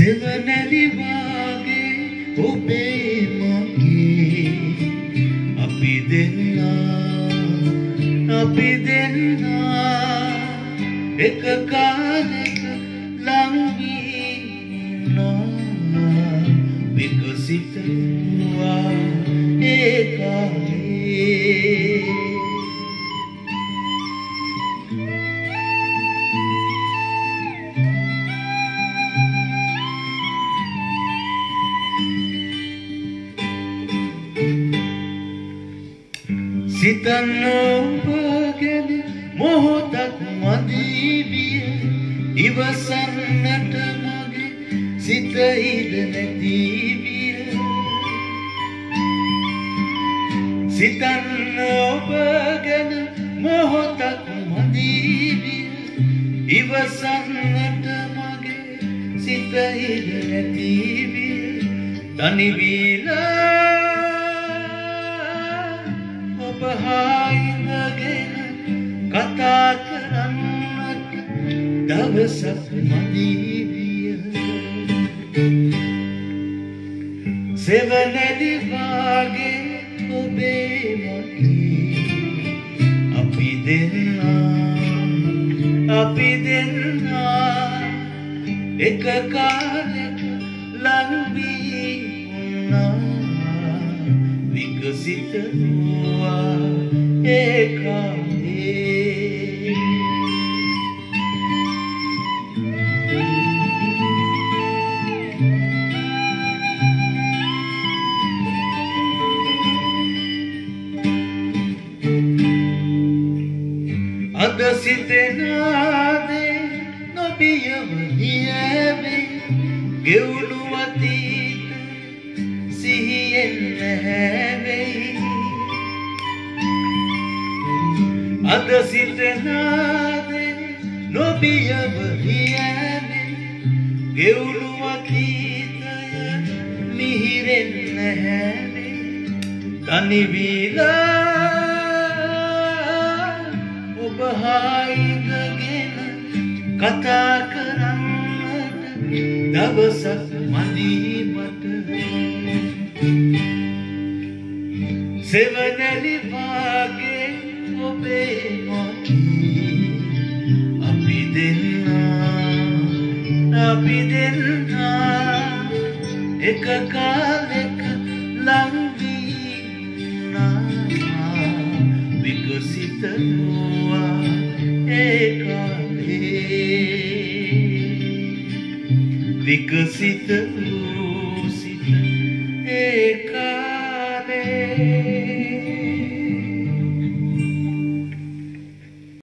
සෙවණැලි වාගේ ඔබේ මගේ අපි දෙන්නා එක කාලෙක ලං වී වුණා විකසිත වූවා ඒ කාලේ සිතන්න ඔබ ගැන මොහොතක් මදි විය ඉවසන්නට මගේ සිත ඉඩ නැති විය සිතන්න ඔබ ගැන මොහොතක් මදි විය ඉවසන්නට මගේ සිත ඉඩ නැති විය තනි වීලා ඉඳගෙන කතා කරන්නට දවසක් මදි විය සෙවණැලි වාගේ ඔබේ මගේ අපි දෙන්නා එක කාලෙක ලං වී වුණා විකසිත වූවා ඒ කාලේ අද සිතෙනාදේ නොබියව හියවේ ගෙවුණු අතීත සිහියෙන් නැහැවෙයි අද සිතෙනාදේ නොබියව හියවේ ගෙවුණු අතීතය මිහිරෙන් නැහැවෙයි තනි වීලා ඔබ හා ඉඳගෙන කතා කරන්නට දවසක් මදි මට සෙවණැලි වාගේ ඔබේ මගේ අපි දෙන්නා එක කාලෙක ලං වී වුණා විකසිත වූවා ඒ කාලේ විකසිත වූ සිත ඒ